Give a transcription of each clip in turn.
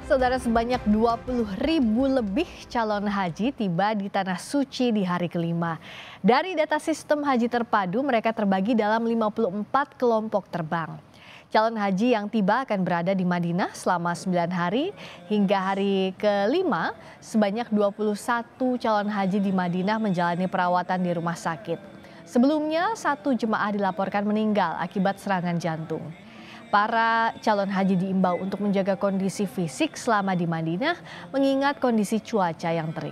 Saudara, sebanyak 20.000 lebih calon haji tiba di Tanah Suci di hari kelima. Dari data sistem haji terpadu, mereka terbagi dalam 54 kelompok terbang. Calon haji yang tiba akan berada di Madinah selama 9 hari. Hingga hari kelima, sebanyak 21 calon haji di Madinah menjalani perawatan di rumah sakit. Sebelumnya, 1 jemaah dilaporkan meninggal akibat serangan jantung. Para calon haji diimbau untuk menjaga kondisi fisik selama di Madinah, mengingat kondisi cuaca yang terik.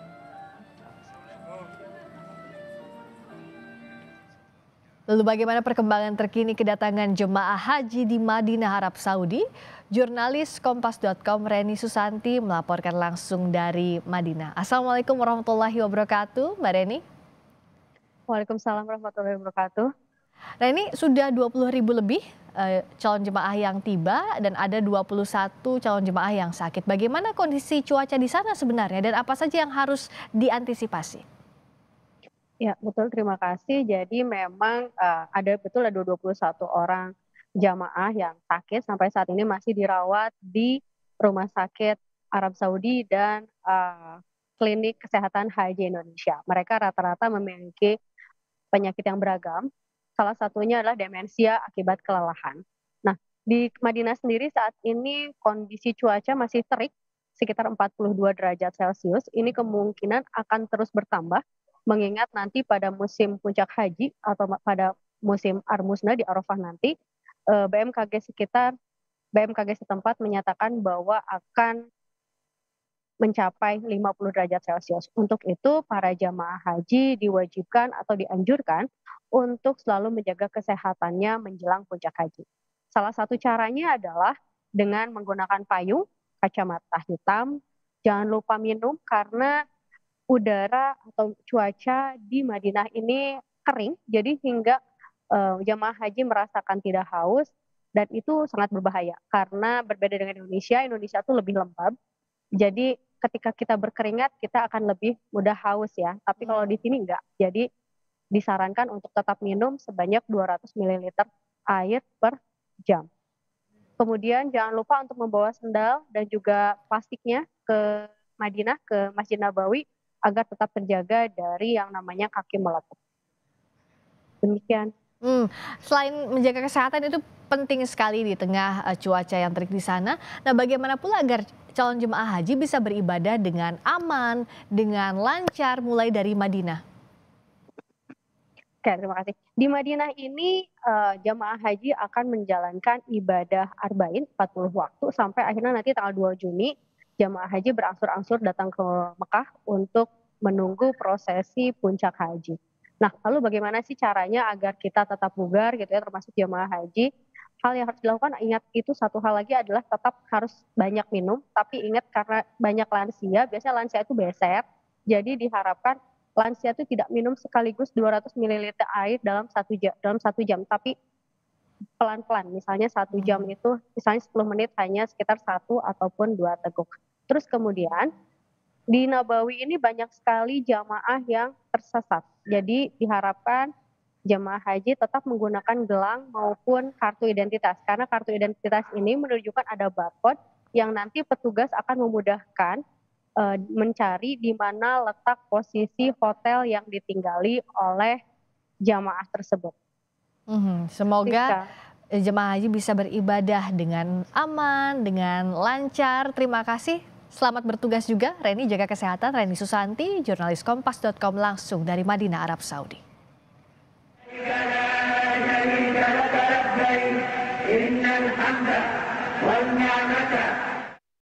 Lalu bagaimana perkembangan terkini kedatangan jemaah haji di Madinah, Arab Saudi? Jurnalis Kompas.com Reni Susanti melaporkan langsung dari Madinah. Assalamualaikum warahmatullahi wabarakatuh, Mbak Reni. Waalaikumsalam warahmatullahi wabarakatuh. Reni, sudah 20.000 lebih calon jemaah yang tiba dan ada 21 calon jemaah yang sakit. Bagaimana kondisi cuaca di sana sebenarnya dan apa saja yang harus diantisipasi? Ya, betul, terima kasih. Jadi memang ada 21 orang jamaah yang sakit sampai saat ini masih dirawat di Rumah Sakit Arab Saudi dan Klinik Kesehatan Haji Indonesia. Mereka rata-rata memiliki penyakit yang beragam. Salah satunya adalah demensia akibat kelelahan. Nah, di Madinah sendiri saat ini kondisi cuaca masih terik, sekitar 42 derajat Celcius. Ini kemungkinan akan terus bertambah, mengingat nanti pada musim puncak haji atau pada musim Armusna di Arafah nanti, BMKG setempat menyatakan bahwa akan mencapai 50 derajat Celcius. Untuk itu, para jamaah haji diwajibkan atau dianjurkan untuk selalu menjaga kesehatannya menjelang puncak haji. Salah satu caranya adalah dengan menggunakan payung, kacamata hitam, jangan lupa minum karena udara atau cuaca di Madinah ini kering, jadi hingga jamaah haji merasakan tidak haus, dan itu sangat berbahaya karena berbeda dengan Indonesia itu lebih lembab. Jadi ketika kita berkeringat kita akan lebih mudah haus ya. Tapi kalau di sini enggak. Jadi disarankan untuk tetap minum sebanyak 200 ml air per jam. Kemudian jangan lupa untuk membawa sendal dan juga plastiknya ke Madinah, ke Masjid Nabawi agar tetap terjaga dari yang namanya kaki melepuh. Demikian. Selain menjaga kesehatan itu penting sekali di tengah cuaca yang terik di sana. Nah, bagaimana pula agar calon jemaah haji bisa beribadah dengan aman, dengan lancar mulai dari Madinah? Oke, terima kasih. Di Madinah ini jamaah haji akan menjalankan ibadah arba'in 40 waktu sampai akhirnya nanti tanggal 2 Juni jamaah haji berangsur-angsur datang ke Mekah untuk menunggu prosesi puncak haji. Nah, lalu bagaimana sih caranya agar kita tetap bugar gitu ya, termasuk jamaah haji? Hal yang harus dilakukan, ingat itu satu hal lagi adalah tetap harus banyak minum, tapi ingat karena banyak lansia, biasanya lansia itu beser, jadi diharapkan lansia itu tidak minum sekaligus 200 ml air dalam 1 jam, tapi pelan-pelan, misalnya 1 jam itu, misalnya 10 menit hanya sekitar 1 ataupun 2 teguk. Terus kemudian, di Nabawi ini banyak sekali jamaah yang tersesat. Jadi diharapkan jamaah haji tetap menggunakan gelang maupun kartu identitas. Karena kartu identitas ini menunjukkan ada barcode yang nanti petugas akan memudahkan mencari di mana letak posisi hotel yang ditinggali oleh jamaah tersebut. Semoga jemaah haji bisa beribadah dengan aman, dengan lancar. Terima kasih. Selamat bertugas juga, Reni, jaga kesehatan. Reni Susanti, jurnalis Kompas.com langsung dari Madinah, Arab Saudi. إن الحمد والنعمة